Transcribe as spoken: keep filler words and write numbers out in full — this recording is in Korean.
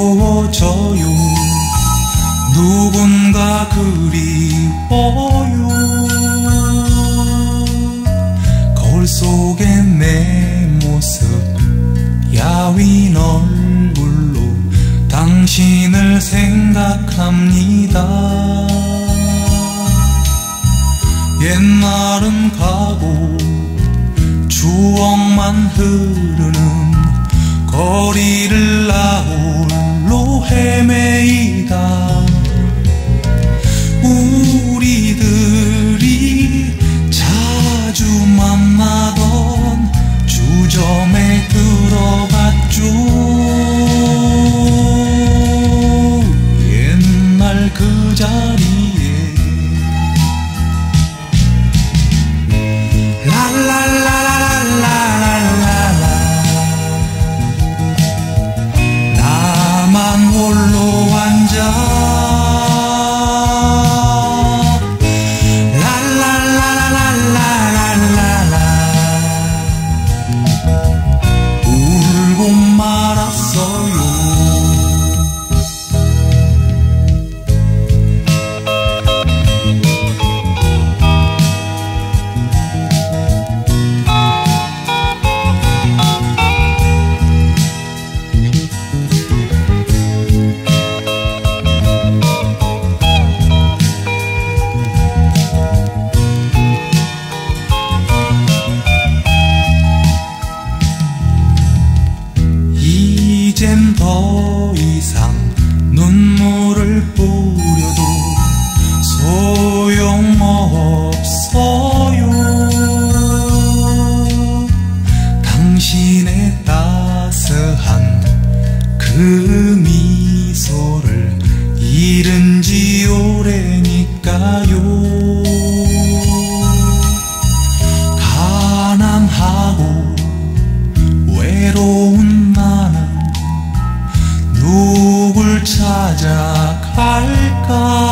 외로워져요. 누군가 그리워요. 거울 속에 내 모습 야윈 얼굴로 당신을 생각합니다. 옛날은 가고 추억만 흐르는 거리를 나 홀로 헤매이다. 우리들이 자주 만나던 주점에 들어갔죠. 옛날 그 자리에 랄랄랄랄랄랄랄라 나만 홀로 앉아 이젠 더 이상 눈물을 뿌려도 소용없어요. 당신의 따스한 그 미소를 잃은 지 오래니까요. 가난하고 외로운 나는 누굴 찾아갈까?